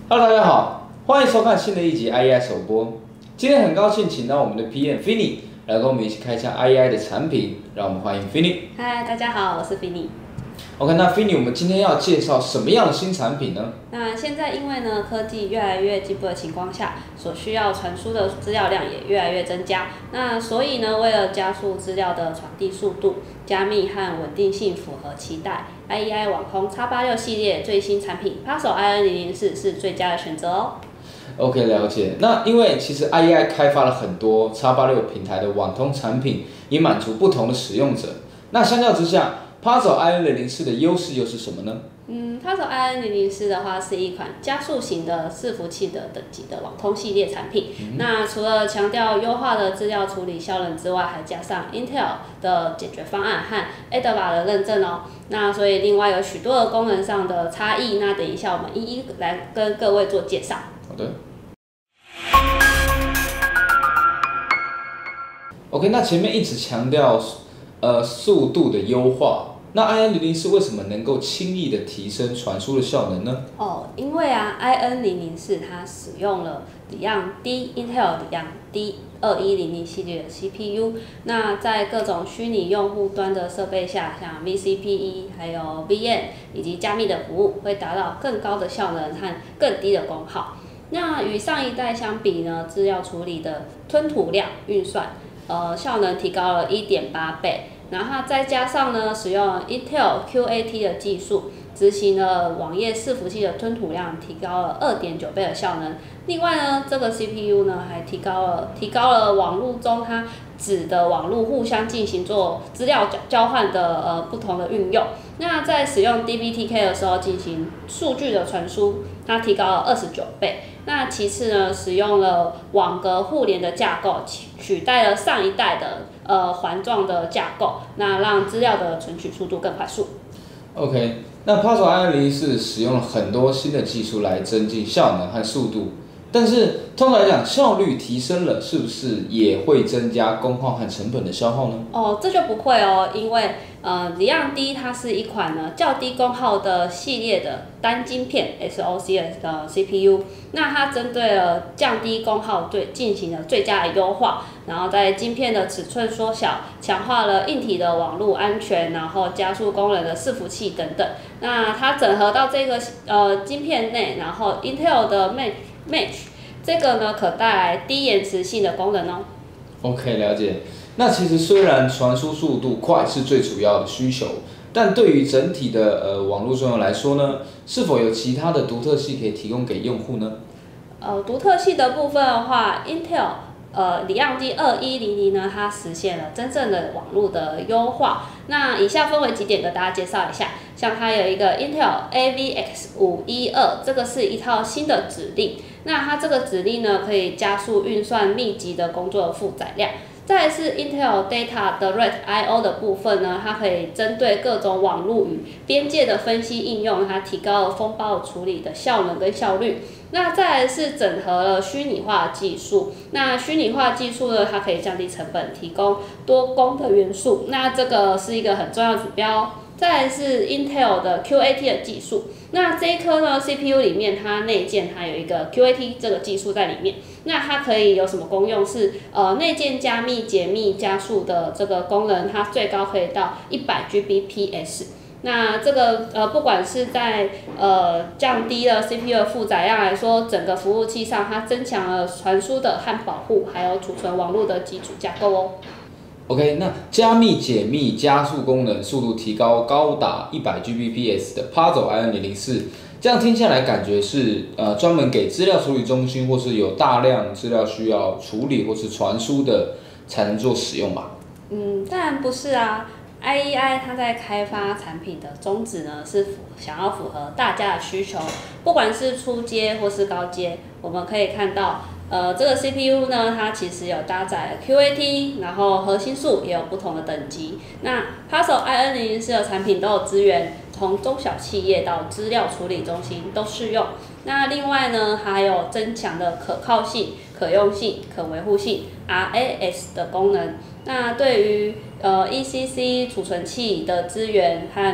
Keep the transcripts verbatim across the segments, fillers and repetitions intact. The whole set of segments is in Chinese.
Hello，大家好，欢迎收看新的一集 I E I 首播。今天很高兴请到我们的 P M Finny 来跟我们一起开箱 I E I 的产品，让我们欢迎 Finny。 嗨，大家好，我是 Finny。 OK， 那 Finny， 我们今天要介绍什么样的新产品呢？ 那现在因为呢科技越来越进步的情况下，所需要传输的资料量也越来越增加。那所以呢，为了加速资料的传递速度、加密和稳定性符合期待 ，I E I 网通 X 八六 系列最新产品 Paso I N 零零四是最佳的选择哦。 OK， 了解。那因为其实 I E I 开发了很多 X 八六 平台的网通产品，以满足不同的使用者。那相较之下 ，Paso I N 零零四的优势又是什么呢？ 嗯 ，Paso I N 零零四的话是一款加速型的伺服器的等级的网通系列产品。嗯、那除了强调优化的资料处理效能之外，还加上 Intel 的解决方案和 A D A B A 的认证哦。那所以另外有许多的功能上的差异，那等一下我们一一来跟各位做介绍。 好的。OK， 那前面一直强调呃速度的优化。那 I N 零零四为什么能够轻易的提升传输的效能呢？ 哦，因为啊 ，I N 零零四它使用了里昂 D Intel 里昂 D 二一零零系列的 C P U， 那在各种虚拟用户端的设备下，像 V C P E 还有 V M 以及加密的服务，会达到更高的效能和更低的功耗。那与上一代相比呢，资料处理的吞吐量、运算，呃，效能提高了 一点八倍。然后再加上呢，使用 Intel Q A T 的技术，执行了网页伺服器的吞吐量提高了 二点九倍的效能。另外呢，这个 C P U 呢还提高了提高了网络中它指的网络互相进行做资料交换的呃不同的运用。那在使用 D B T K 的时候进行数据的传输，它提高了二十九倍。那其次呢，使用了网格互联的架构，取代了上一代的呃环状的架构，那让资料的存取速度更快速。 OK， 那 Paso I N 零零四使用了很多新的技术来增进效能和速度，但是通常来讲，效率提升了，是不是也会增加功耗和成本的消耗呢？ 哦，这就不会哦，因为呃，里昂 D 它是一款呢较低功耗的系列的单晶片 S O C 的 C P U， 那它针对了降低功耗对进行了最佳的优化，然后在晶片的尺寸缩小，强化了硬体的网络安全，然后加速功能的伺服器等等。那它整合到这个呃晶片内，然后 Intel 的 Match 这个呢可带来低延迟性的功能哦。 OK， 了解。那其实虽然传输速度快是最主要的需求，但对于整体的呃网络作用来说呢，是否有其他的独特性可以提供给用户呢？ 呃，独特性的部分的话 ，Intel 呃里昂 D 二一零零呢，它实现了真正的网络的优化。那以下分为几点跟大家介绍一下，像它有一个 Intel A V X 五一二，这个是一套新的指令。那它这个指令呢，可以加速运算密集的工作的负载量。再来是 Intel Data Direct I O 的部分呢，它可以针对各种网络与边界的分析应用，它提高了风暴处理的效能跟效率。那再来是整合了虚拟化技术，那虚拟化技术呢，它可以降低成本，提供多工的元素，那这个是一个很重要的指标。再来是 Intel 的 Q A T 的技术，那这一颗呢 C P U 里面它内建它有一个 Q A T 这个技术在里面，那它可以有什么功用是呃内建加密解密加速的这个功能，它最高可以到一百 G B P S。那这个呃，不管是在呃降低了 C P U 的负载量来说，整个服务器上它增强了传输的和保护，还有储存网络的基础架构哦。 OK， 那加密解密加速功能速度提高高达一百 G B P S 的 Paso I N 零零四，这样听下来感觉是呃专门给资料处理中心或是有大量资料需要处理或是传输的才能做使用吧？ 嗯，当然不是啊。I E I 它在开发产品的宗旨呢，是想要符合大家的需求，不管是初阶或是高阶，我们可以看到。呃，这个 C P U 呢，它其实有搭载了 Q A T， 然后核心数也有不同的等级。那 Paso I N 零零四的产品都有支援，从中小企业到资料处理中心都适用。那另外呢，还有增强的可靠性、可用性、可维护性 R A S 的功能。那对于呃 E C C 储存器的资源和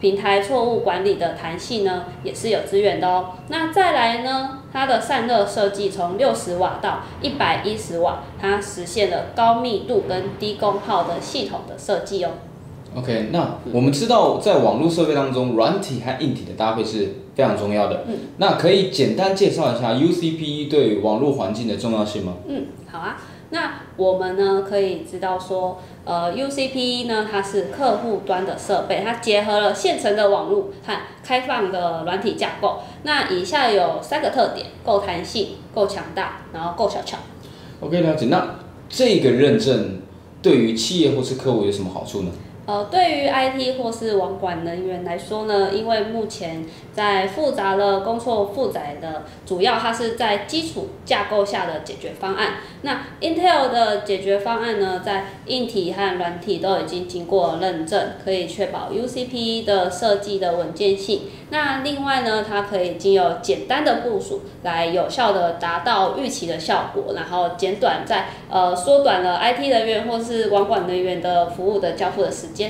平台错误管理的弹性呢，也是有支援的哦。那再来呢，它的散热设计从六十瓦到一百一十瓦，它实现了高密度跟低功耗的系统的设计哦。 OK， 那我们知道在网络设备当中，软体和硬体的搭配是非常重要的。嗯，那可以简单介绍一下 U C P E 对网络环境的重要性吗？ 嗯，好啊。那我们呢可以知道说，呃 ，U C P E 呢它是客户端的设备，它结合了现成的网络和开放的软体架构。那以下有三个特点：够弹性、够强大，然后够小巧。 OK， 了解。那这个认证对于企业或是客户有什么好处呢？ 呃，对于 I T 或是网管人员来说呢，因为目前在复杂的工作负载的，主要它是在基础架构下的解决方案。那 Intel 的解决方案呢，在硬体和软体都已经经过认证，可以确保 U C P E 的设计的稳健性。那另外呢，它可以经由简单的部署来有效的达到预期的效果，然后减短在呃缩短了 I T 人员或是网管人员的服务的交付的时间。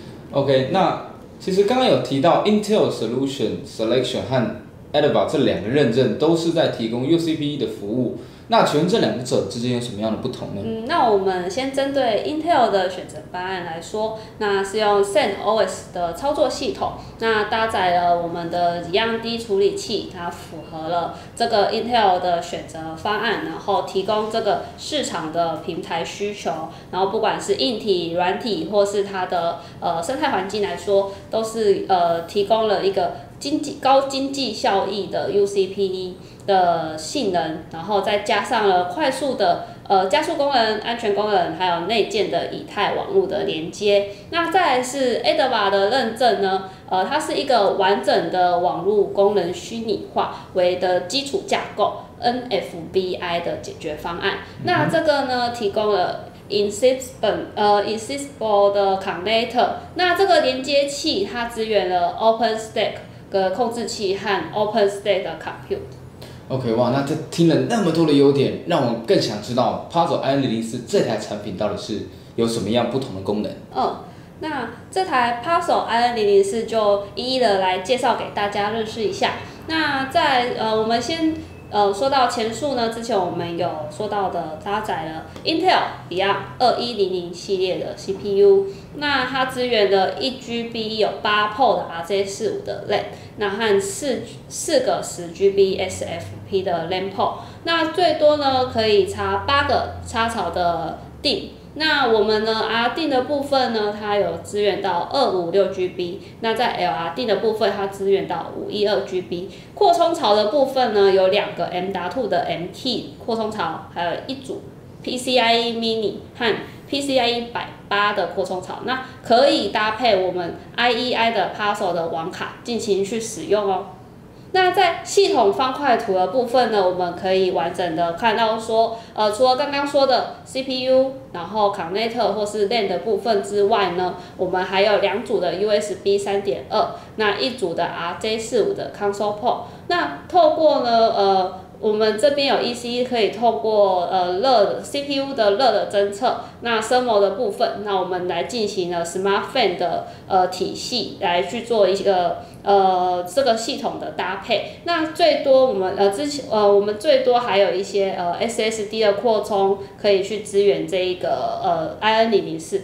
OK， 那其实刚刚有提到 Intel Solution Selection 和 Adva 这两个认证都是在提供 U C P E 的服务。那请问这两者之间有什么样的不同呢？ 嗯，那我们先针对 Intel 的选择方案来说，那是用 CentOS 的操作系统，那搭载了我们的 Xeon D 处理器，它符合了这个 Intel 的选择方案，然后提供这个市场的平台需求，然后不管是硬体、软体或是它的呃生态环境来说，都是呃提供了一个经济高经济效益的 U C P E 的性能，然后再加上了快速的呃加速功能、安全功能，还有内建的以太网络的连接。那再来是 Adva 的认证呢，呃，它是一个完整的网络功能虚拟化为的基础架构 N F B I 的解决方案。嗯、那这个呢，提供了Inseparable 呃 Inseparable 的 Connector， 那这个连接器它支援了 OpenStack 的控制器和 OpenStack 的 Compute。 OK， 哇，那这听了那么多的优点，让我更想知道 Puzzle I N 零零四这台产品到底是有什么样不同的功能。 嗯，那这台 Puzzle I N 零零四就一一的来介绍给大家认识一下。那在呃，我们先呃说到前述呢，之前我们有说到的搭载了 Intel Xeon 二一零零系列的 C P U， 那它支援了一 G B 有八 P O 的 R J 四十五的 RAM， 那和四四个十 G B S F P 的 RAM Port， 那最多呢可以插八个插槽的 D I M。那我们呢 ，R D I M 的部分呢，它有支援到二五六 G B， 那在 L R D I M 的部分，它支援到五一二 G B。扩充槽的部分呢，有两个 M 二 的 M T 扩充槽，还有一组 P C I E Mini 和 P C I E 一百八十的扩充槽，那可以搭配我们 I E I 的 Puzzle 的网卡进行去使用哦。那在系统方块图的部分呢，我们可以完整的看到说，呃，除了刚刚说的 C P U， 然后 Connector 或是 LAN 的部分之外呢，我们还有两组的 U S B 三点二， 那一组的 R J 四十五的 Console Port。那透过呢，呃。我们这边有 E C E 可以透过呃热 C P U 的热的侦测，那 thermal 的部分，那我们来进行了 Smart Fan 的呃体系来去做一个呃这个系统的搭配。那最多我们呃之前呃我们最多还有一些呃 S S D 的扩充可以去支援这一个呃 I N 零零四。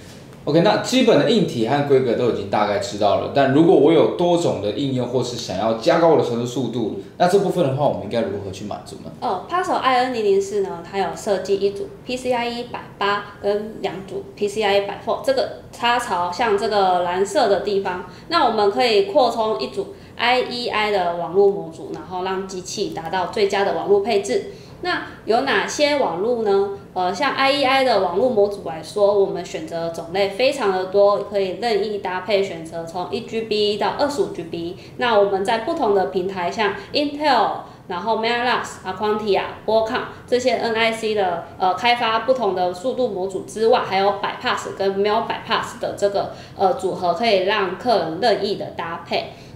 OK， 那基本的硬体和规格都已经大概知道了，但如果我有多种的应用或是想要加高我的传输速度，那这部分的话，我们应该如何去满足呢？ 哦 ，Puzzle I N 零零四呢，它有设计一组 P C I E 一百八十跟两组 P C I E 一百四十，这个插槽像这个蓝色的地方，那我们可以扩充一组 I E I 的网络模组，然后让机器达到最佳的网络配置。那有哪些网路呢？呃，像 I E I 的网络模组来说，我们选择种类非常的多，可以任意搭配选择，从一 G B 到二十五 G B。那我们在不同的平台，像 Intel， 然后 Mellanox、Aquantia、Broadcom 这些 N I C 的呃开发不同的速度模组之外，还有 Bypass 跟 Mel Bypass 的这个呃组合，可以让客人任意的搭配。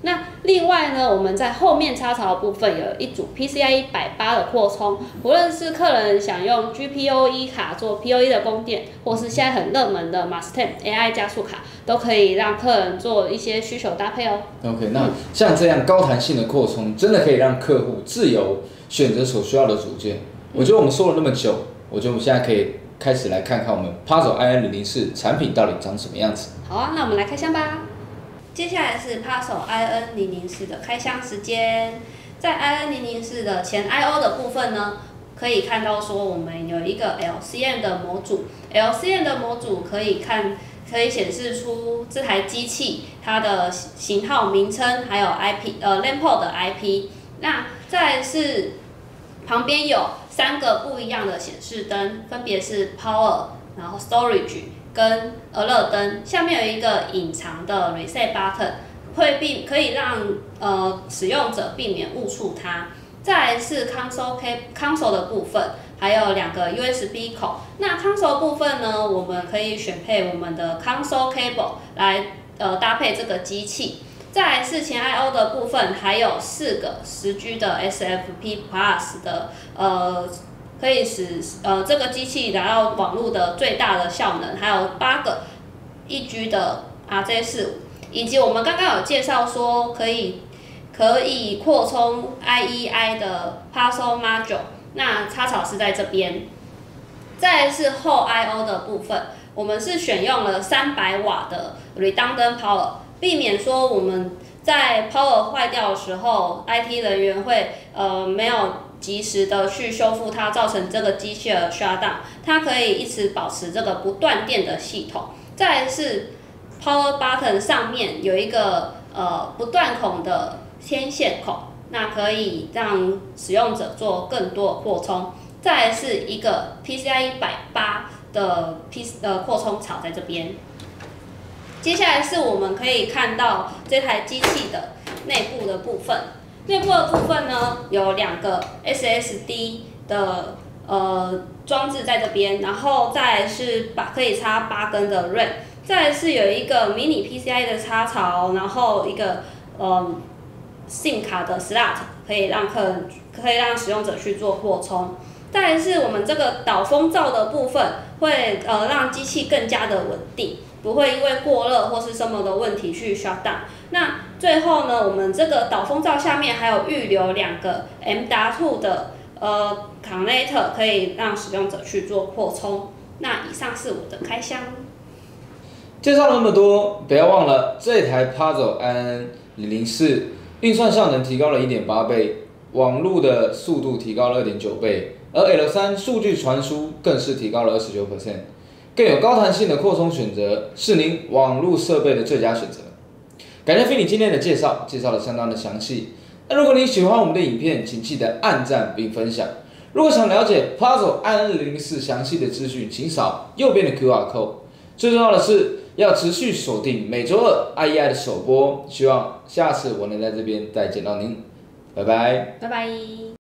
那另外呢，我们在后面插槽的部分有一组 P C I E 一百八的扩充，无论是客人想用 G P O E 卡做 P O E 的供电，或是现在很热门的 Mustang A I 加速卡，都可以让客人做一些需求搭配哦。 OK， 那像这样高弹性的扩充，真的可以让客户自由选择所需要的组件。我觉得我们说了那么久，我觉得我们现在可以开始来看看我们 Puzzle I N 零零四产品到底长什么样子。 好啊，那我们来开箱吧。接下来是 Puzzle I N 零零四的开箱时间。在 I N 零零四的前 I O 的部分呢，可以看到说我们有一个 L C M 的模组 ，L C M 的模组可以看可以显示出这台机器它的型号名称，还有 I P 呃 LAN port 的 I P。那再来是旁边有三个不一样的显示灯，分别是 Power， 然后 Storage 跟 Alert 灯，下面有一个隐藏的 Reset Button， 会避可以让呃使用者避免误触它。再来是 Console Console 的部分，还有两个 U S B 口。那 Console 部分呢，我们可以选配我们的 Console Cable 来呃搭配这个机器。再来是前 I O 的部分，还有四个十 G 的 S F P Plus 的呃。可以使呃这个机器达到网络的最大的效能，还有八个一 G 的 R J 四五，以及我们刚刚有介绍说可以可以扩充 I E I 的 Puzzle Module， 那插槽是在这边。再来是后 I O 的部分，我们是选用了三百瓦的 Redundant Power， 避免说我们在 Power 坏掉的时候 ，I T 人员会呃没有及时的去修复它，造成这个机器的 shutdown， 它可以一直保持这个不断电的系统。再来是 Power Button 上面有一个呃不断孔的天线孔，那可以让使用者做更多的扩充。再来是一个 P C I E 一百八的 P 呃扩充槽在这边。接下来是我们可以看到这台机器的内部的部分。内部的部分呢，有两个 S S D 的呃装置在这边，然后再来是把可以插八根的 RAM， 再来是有一个迷你 P C I 的插槽，然后一个呃 SIM 卡的 slot， 可以让客人可以让使用者去做扩充。再来是我们这个导风罩的部分，会呃让机器更加的稳定，不会因为过热或是什么的问题去 shut down。那最后呢，我们这个导风罩下面还有预留两个 M D A 二 的呃 connector， 可以让使用者去做扩充。那以上是我的开箱。 介绍了那么多，不要忘了这台 Puzzle I N 零零四运算效能提高了 一点八倍，网络的速度提高了 二点九倍，而 L 三 数据传输更是提高了 百分之二十九， 更有高弹性的扩充选择，是您网络设备的最佳选择。感谢菲尼今天的介绍，介绍的相当的详细。那如果你喜欢我们的影片，请记得按赞并分享。如果想了解 Puzzle I N 零零四详细的资讯，请扫右边的 Q R code。最重要的是要持续锁定每周二 I E I 的首播，希望下次我能在这边再见到您，拜拜， 拜拜。